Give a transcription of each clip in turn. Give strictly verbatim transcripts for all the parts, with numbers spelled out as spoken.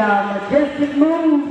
y'all. Majestic move.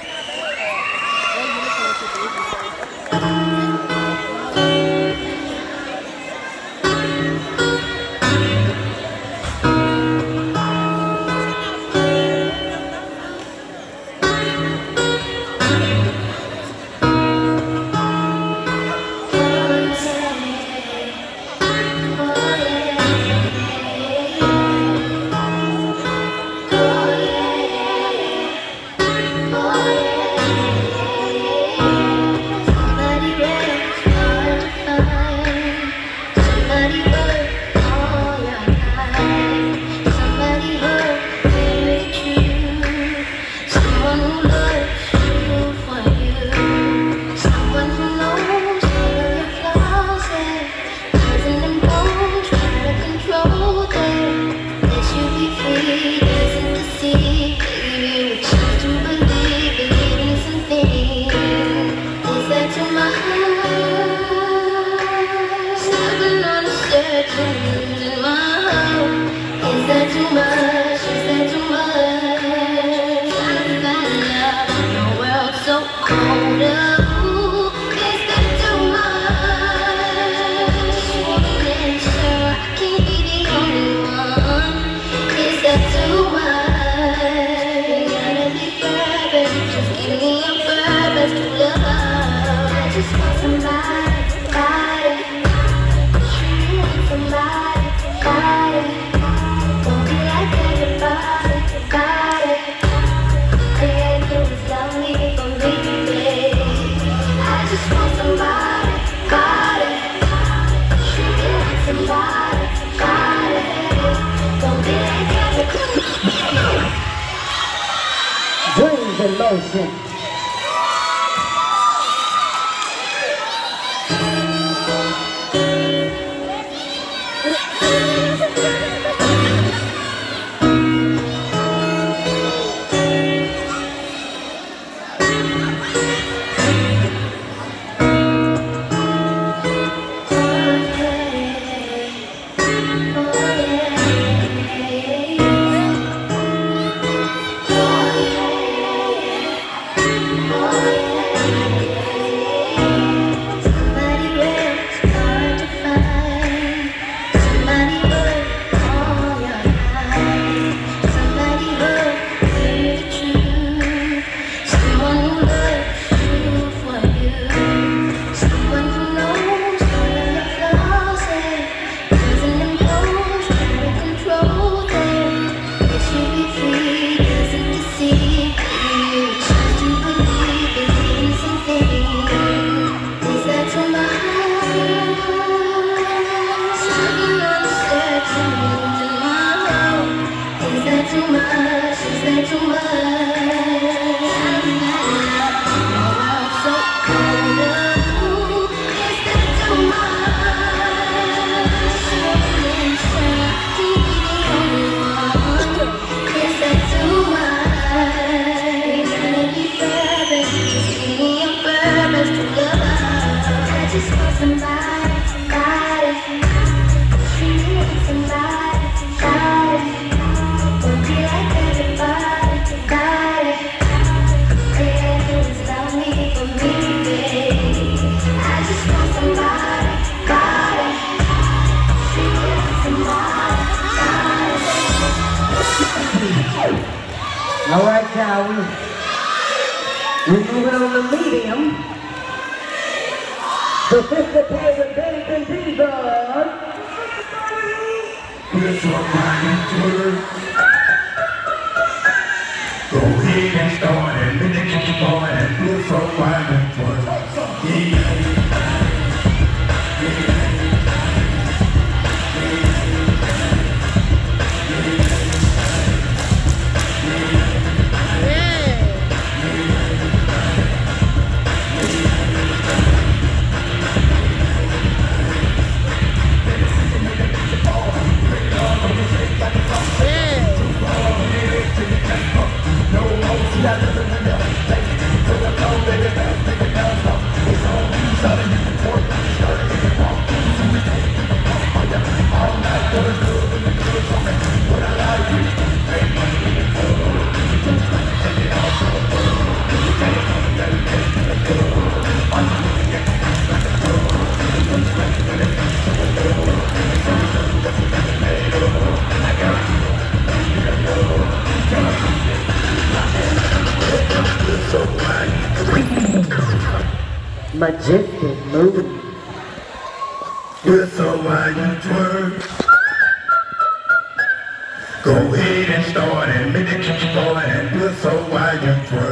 Dreams in motion. All right, y'all, we, we're moving on to medium. Participate with Baby Divas. Let's rock and Twitter. Go ahead and start it, let it keep going and let's rock and Twitter. Yeah. No more, Majestic move. Well, so while you twerk, go ahead and start and make it keep going. And well, so while you twerk,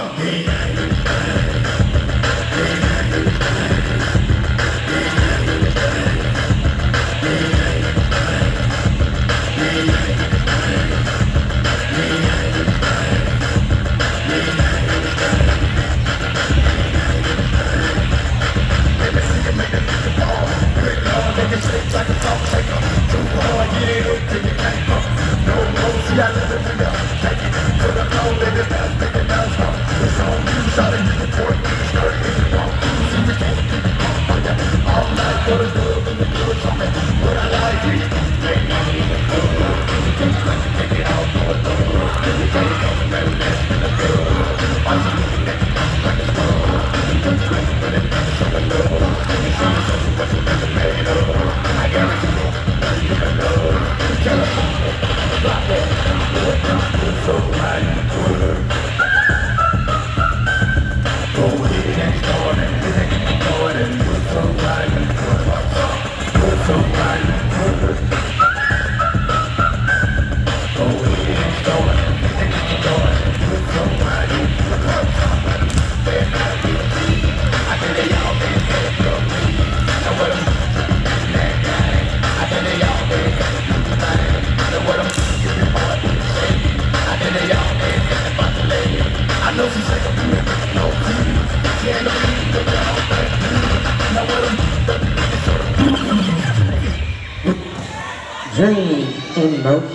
Dream in motion.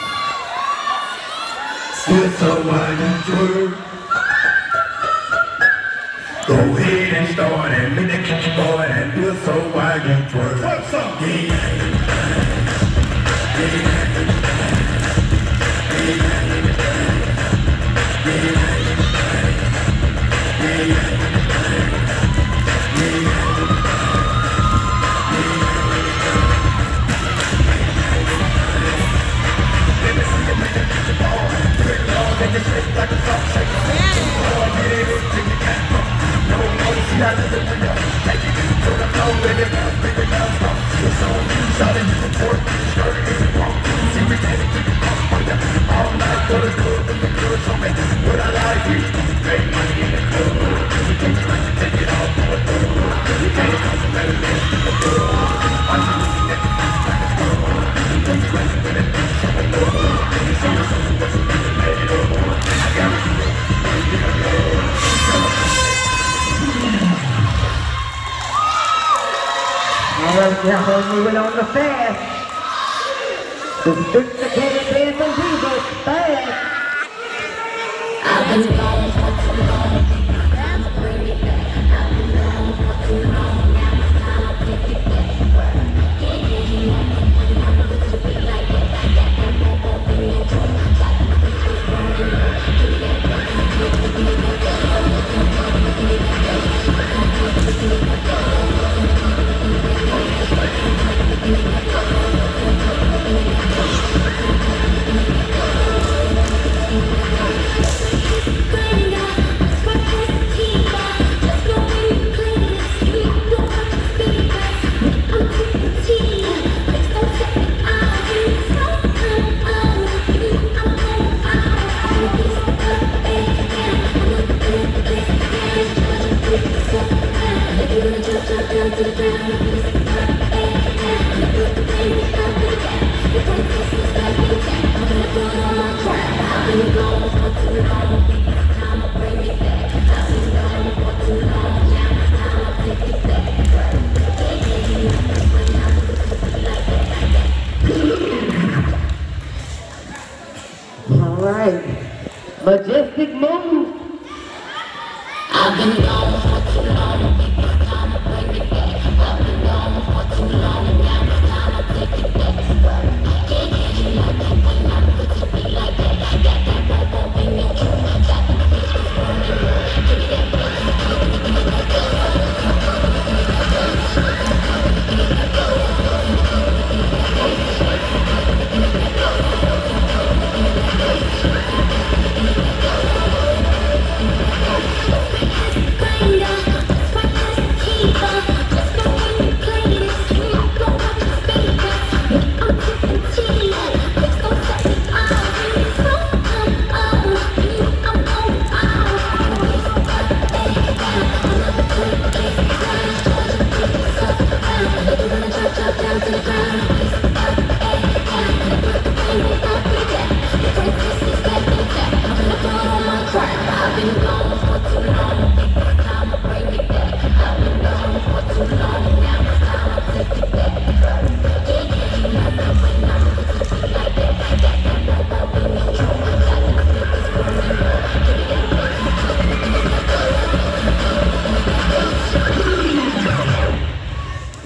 well, so while you twerk, go ahead and start and make it keep going. And well, so while you twerk, Alright, now we're moving on to fast. The sophisticated dance and Divas, fast. I've been gone for too long. I'ma bring it back. I've been gone for too long. Now it's time to take it back. Can't get you on me. I'm a little bit like that. Got that boom boom in your throat. Got the bitches rolling up. Do that back. Do that back. Alright, Majestic move. I've been gone for too long. It's time to bring it back. I've been gone.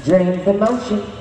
Dreams in motion.